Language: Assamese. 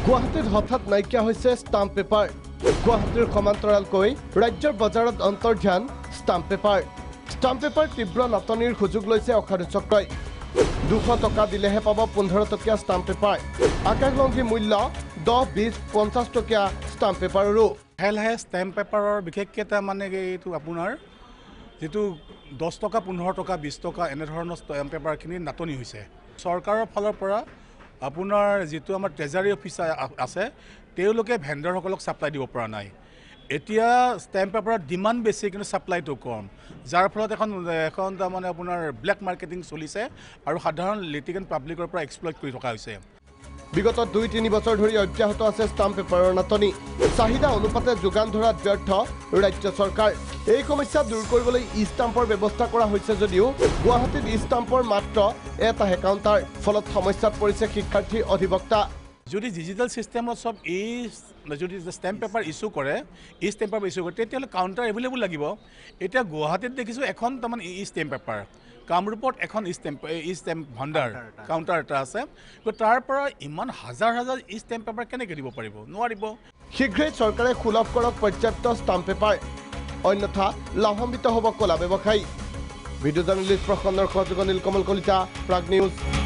গুৱাহাটীত হঠাৎ নাইকিয়া হৈছে ষ্টাম্প পেপাৰ। গুৱাহাটীৰ সমান্তৰালকৈ ৰাজ্যৰ বজাৰত অন্তৰ্ধান ষ্টাম্প পেপাৰ। ষ্টাম্প পেপাৰ তীব্ৰ নাটনিৰ সুযোগ লৈছে অসাধু চক্ৰই। 200 টকা দিলেহে পাব 15 টকীয়া ষ্টাম্প পেপাৰ। আকাশলংঘী মূল্য 10, 20, 50 টকীয়া ষ্টাম্প পেপাৰৰো। লাহে ষ্টাম্প পেপাৰৰ বিশেষকৈ মানে এইটো আপোনাৰ যেটো 10 টকা, 15 টকা, 20 টকা এনেধৰণৰ ষ্টাম্প পেপাৰখিনি নাটনি হৈছে। চৰকাৰৰ ফালৰ পৰা আপোনাৰ যেটো আমাৰ ট্ৰেজাৰী অফিচাৰ আছে তেওঁলোকে ভেণ্ডাৰসকলক সাপ্লাই দিব পৰা নাই। এতিয়া ষ্টাম্প পেপাৰৰ ডিমাণ্ড বেছি কিন্তু সাপ্লাইটো কম, যাৰ ফলত এখন মানে আপোনাৰ ব্লেক মাৰ্কেটিং চলিছে আৰু সাধাৰণ লিটিগেণ্ট পাব্লিকৰ পৰা এক্সপ্লইট কৰি থকা হৈছে। বিগত 2-3 বছৰ ধৰি অব্যাহত আছে ষ্টাম্প পেপাৰৰ নাটনি। চাহিদা অনুপাতে যোগান ধৰাত ব্যৰ্থ ৰাজ্য চৰকাৰ। এই সমস্যা দূৰ কৰিবলৈ ই ষ্টাম্পৰ ব্যৱস্থা কৰা হৈছে যদিও গুৱাহাটীত ই ষ্টাম্পৰ মাত্ৰ এটাহে কাউণ্টাৰ। ফলত সমস্যাত পৰিছে শিক্ষাৰ্থী অধিবক্তা। যদি ডিজিটেল সিস্টেমত সব যদি ষ্টাম্প পেপাৰ ইস্যু কৰে, ই ষ্টাম্প পেপাৰ ইস্যু কৰে, তেতিয়াহ'লে কাউণ্টাৰ এভেইলেবল লাগিব। এতিয়া গুৱাহাটীত দেখিছোঁ এখন তাৰমানে ই ষ্টাম্প পেপাৰ, কামৰূপত এখন ই ষ্টাম্প ভাণ্ডাৰ কাউণ্টাৰ এটা আছে। তাৰ পৰা ইমান হাজাৰ হাজাৰ ই ষ্টাম্প পেপাৰ কেনেকৈ দিব পাৰিব? নোৱাৰিব। শীঘ্ৰেই চৰকাৰে সুলভ কৰক পৰ্যাপ্ত ষ্টাম্প পেপাৰ, অন্যথা লাভান্বিত হ'ব কলা ব্যৱসায়ী। ভিডিঅ' জাৰ্নেলিষ্ট প্ৰসন্নৰ সহযোগত নীলকমল কলিতা, প্ৰাগ নিউজ।